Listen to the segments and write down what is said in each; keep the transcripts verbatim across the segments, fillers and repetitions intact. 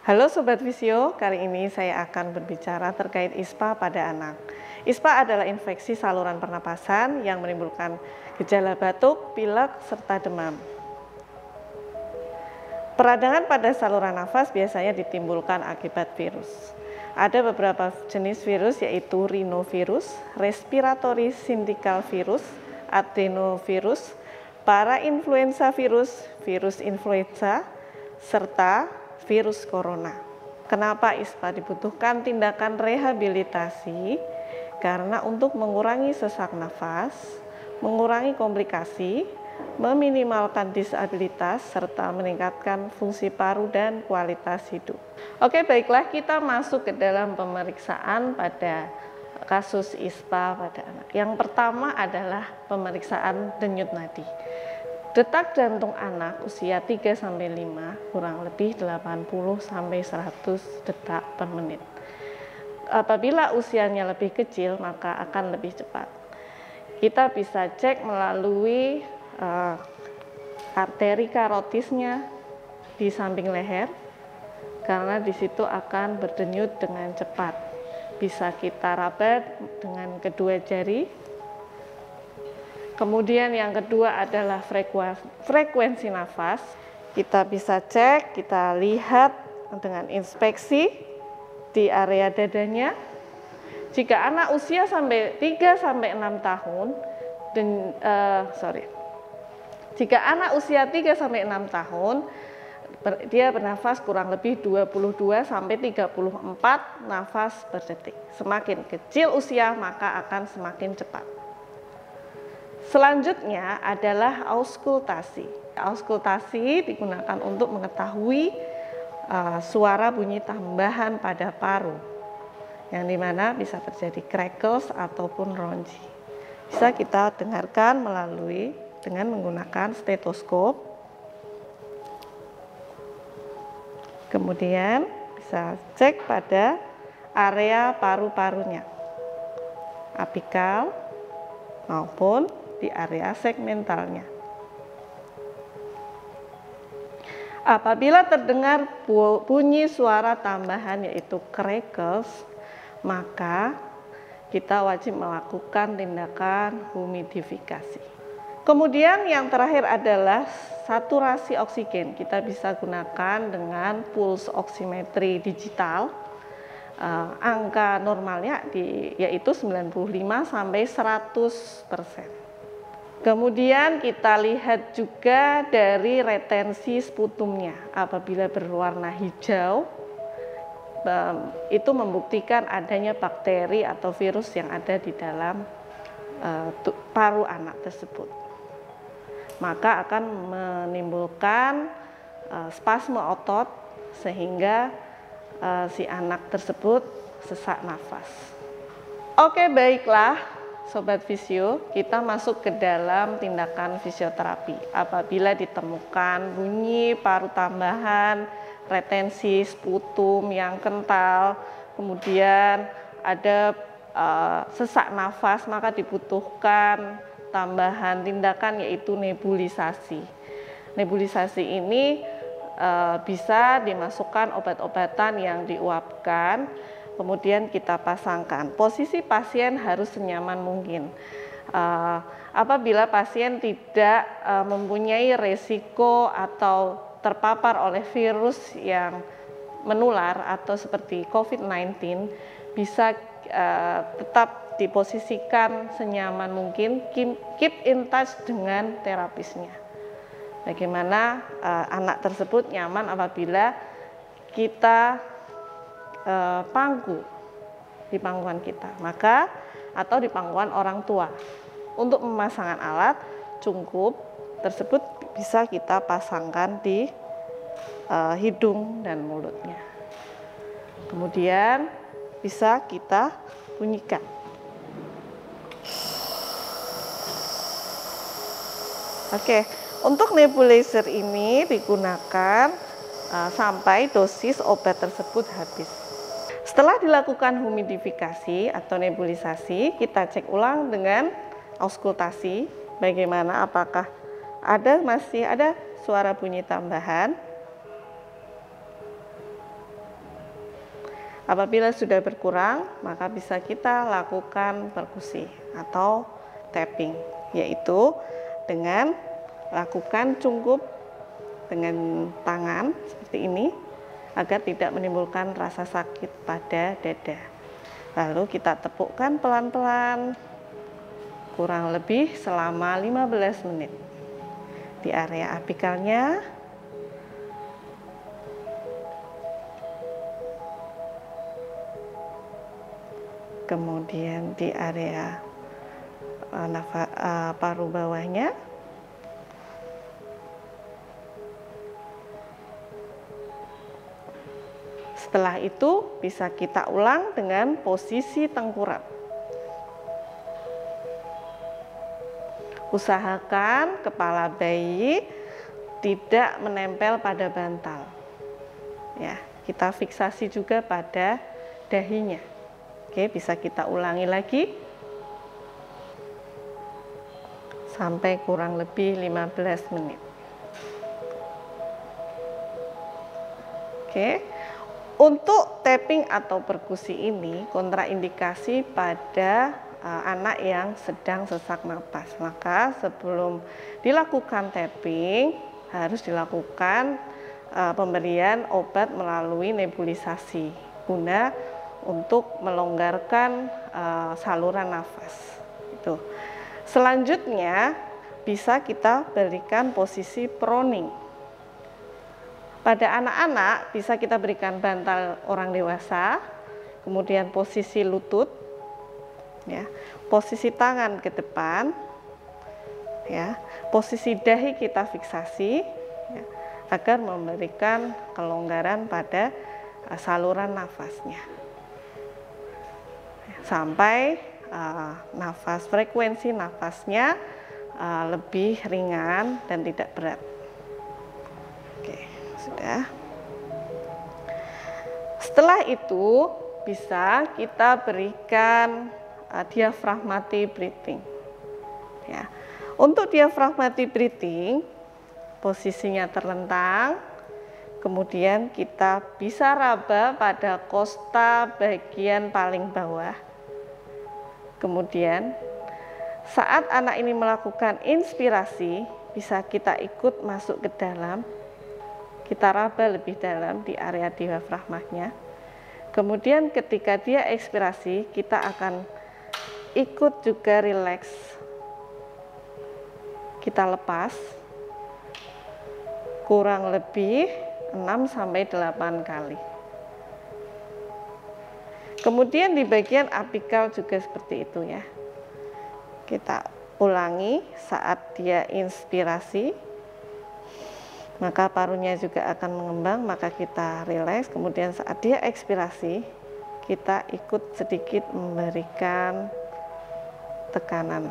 Halo Sobat Visio, kali ini saya akan berbicara terkait ISPA pada anak. ISPA adalah infeksi saluran pernapasan yang menimbulkan gejala batuk, pilek, serta demam. Peradangan pada saluran nafas biasanya ditimbulkan akibat virus. Ada beberapa jenis virus yaitu rhinovirus, respiratory syncytial virus, adenovirus, parainfluenza virus, virus influenza, serta virus corona. Kenapa ISPA dibutuhkan tindakan rehabilitasi? Karena untuk mengurangi sesak nafas, mengurangi komplikasi, meminimalkan disabilitas, serta meningkatkan fungsi paru dan kualitas hidup. Oke, baiklah, kita masuk ke dalam pemeriksaan pada kasus ISPA pada anak. Yang pertama adalah pemeriksaan denyut nadi. Detak jantung anak usia tiga sampai lima kurang lebih delapan puluh sampai seratus detak per menit. Apabila usianya lebih kecil maka akan lebih cepat. Kita bisa cek melalui uh, arteri karotisnya di samping leher karena di situ akan berdenyut dengan cepat. Bisa kita raba dengan kedua jari. Kemudian yang kedua adalah frekuensi, frekuensi nafas. Kita bisa cek, kita lihat dengan inspeksi di area dadanya. Jika anak usia sampai tiga sampai enam tahun dan uh, sorry. Jika anak usia tiga sampai enam tahun ber, dia bernafas kurang lebih dua puluh dua sampai tiga puluh empat nafas per detik. Semakin kecil usia maka akan semakin cepat. Selanjutnya adalah auskultasi. Auskultasi digunakan untuk mengetahui uh, suara bunyi tambahan pada paru, yang dimana bisa terjadi crackles ataupun ronji. Bisa kita dengarkan melalui dengan menggunakan stetoskop. Kemudian bisa cek pada area paru-parunya, apikal maupun di area segmentalnya. Apabila terdengar bunyi suara tambahan yaitu crackles, maka kita wajib melakukan tindakan humidifikasi. Kemudian yang terakhir adalah saturasi oksigen. Kita bisa gunakan dengan pulse oximetry digital. Uh, angka normalnya di, yaitu sembilan puluh lima sampai seratus persen. Kemudian kita lihat juga dari retensi sputumnya. Apabila berwarna hijau, um, itu membuktikan adanya bakteri atau virus yang ada di dalam uh, paru anak tersebut. Maka akan menimbulkan uh, spasme otot sehingga uh, si anak tersebut sesak nafas. Oke, baiklah. Sobat Visio, kita masuk ke dalam tindakan fisioterapi. Apabila ditemukan bunyi paru tambahan, retensi sputum yang kental, kemudian ada uh, sesak nafas, maka dibutuhkan tambahan tindakan yaitu nebulisasi. Nebulisasi ini uh, bisa dimasukkan obat-obatan yang diuapkan. Kemudian kita pasangkan. Posisi pasien harus senyaman mungkin. Uh, apabila pasien tidak uh, mempunyai resiko atau terpapar oleh virus yang menular atau seperti covid sembilan belas, bisa uh, tetap diposisikan senyaman mungkin, keep in touch dengan terapisnya. Bagaimana uh, anak tersebut nyaman apabila kita Uh, pangku di pangkuan kita, maka atau di pangkuan orang tua. Untuk pemasangan alat cungkup tersebut bisa kita pasangkan di uh, hidung dan mulutnya. Kemudian bisa kita bunyikan. Oke, untuk nebulizer ini digunakan uh, sampai dosis obat tersebut habis. Setelah dilakukan humidifikasi atau nebulisasi, kita cek ulang dengan auskultasi. Bagaimana, apakah ada masih ada suara bunyi tambahan. Apabila sudah berkurang, maka bisa kita lakukan perkusi atau tapping, yaitu dengan lakukan cungkup dengan tangan seperti ini agar tidak menimbulkan rasa sakit pada dada. Lalu kita tepukkan pelan-pelan kurang lebih selama lima belas menit di area apikalnya. Kemudian di area uh, nafas, uh, paru bawahnya. Setelah itu bisa kita ulang dengan posisi tengkurap. Usahakan kepala bayi tidak menempel pada bantal. Ya, kita fiksasi juga pada dahinya. Oke, bisa kita ulangi lagi sampai kurang lebih lima belas menit. Oke, untuk tapping atau perkusi ini kontraindikasi pada uh, anak yang sedang sesak napas. Maka sebelum dilakukan tapping harus dilakukan uh, pemberian obat melalui nebulisasi guna untuk melonggarkan uh, saluran nafas. Itu. Selanjutnya bisa kita berikan posisi proning. Pada anak-anak bisa kita berikan bantal orang dewasa, kemudian posisi lutut, ya, posisi tangan ke depan, ya, posisi dahi kita fiksasi, ya, agar memberikan kelonggaran pada uh, saluran nafasnya. Sampai uh, nafas frekuensi nafasnya uh, lebih ringan dan tidak berat. Oke, sudah. Setelah itu bisa kita berikan uh, diaphragmatic breathing. Ya. Untuk diaphragmatic breathing posisinya terlentang. Kemudian kita bisa raba pada kosta bagian paling bawah. Kemudian saat anak ini melakukan inspirasi, bisa kita ikut masuk ke dalam, kita raba lebih dalam di area diafragmanya. Kemudian ketika dia ekspirasi, kita akan ikut juga rileks. Kita lepas kurang lebih enam sampai delapan kali. Kemudian di bagian apikal juga seperti itu ya. Kita ulangi saat dia inspirasi, maka parunya juga akan mengembang, maka kita rileks. Kemudian saat dia ekspirasi, kita ikut sedikit memberikan tekanan.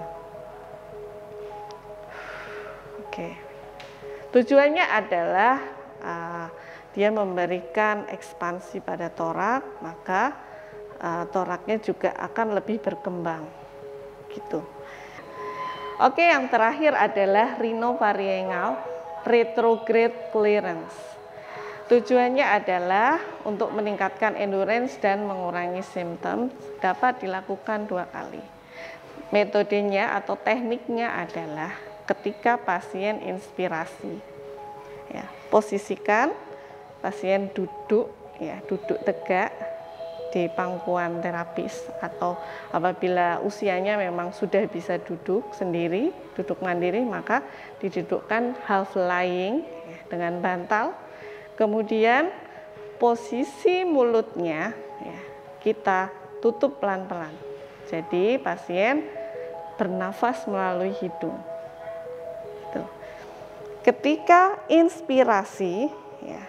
Oke. Tujuannya adalah uh, dia memberikan ekspansi pada torak, maka Uh, toraknya juga akan lebih berkembang gitu. Oke, yang terakhir adalah rhinopharyngeal retrograde clearance. Tujuannya adalah untuk meningkatkan endurance dan mengurangi simptom, dapat dilakukan dua kali. Metodenya atau tekniknya adalah ketika pasien inspirasi, ya, posisikan pasien duduk, ya, duduk tegak di pangkuan terapis, atau apabila usianya memang sudah bisa duduk sendiri, duduk mandiri, maka didudukkan half lying ya, dengan bantal. Kemudian posisi mulutnya ya, kita tutup pelan-pelan. Jadi pasien bernafas melalui hidung. Tuh. Ketika inspirasi ya,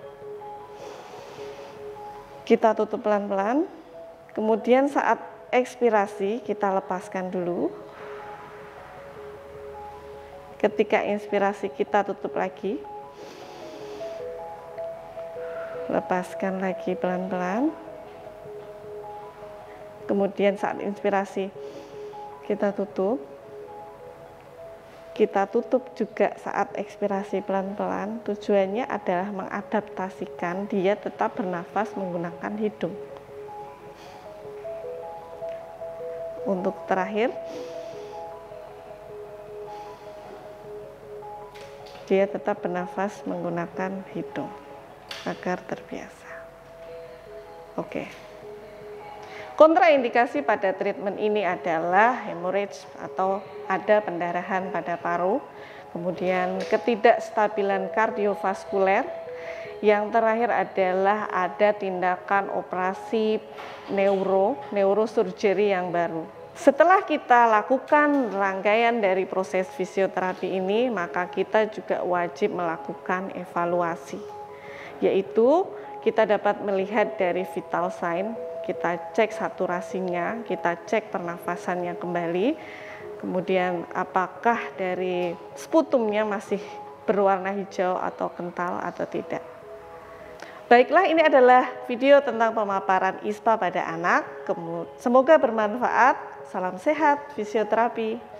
kita tutup pelan-pelan, kemudian saat ekspirasi kita lepaskan dulu. Ketika inspirasi kita tutup lagi, lepaskan lagi pelan-pelan. Kemudian saat inspirasi kita tutup, kita tutup juga saat ekspirasi pelan-pelan. Tujuannya adalah mengadaptasikan dia tetap bernafas menggunakan hidung. Untuk terakhir, dia tetap bernafas menggunakan hidung agar terbiasa. Oke. Kontraindikasi pada treatment ini adalah hemorrhage atau ada pendarahan pada paru, kemudian ketidakstabilan kardiovaskuler. Yang terakhir adalah ada tindakan operasi neuro, neurosurgery yang baru. Setelah kita lakukan rangkaian dari proses fisioterapi ini, maka kita juga wajib melakukan evaluasi, yaitu kita dapat melihat dari vital sign, kita cek saturasinya, kita cek pernafasannya kembali, kemudian apakah dari sputumnya masih berwarna hijau atau kental atau tidak. Baiklah, ini adalah video tentang pemaparan I S P A pada anak. Semoga bermanfaat. Salam sehat, fisioterapi.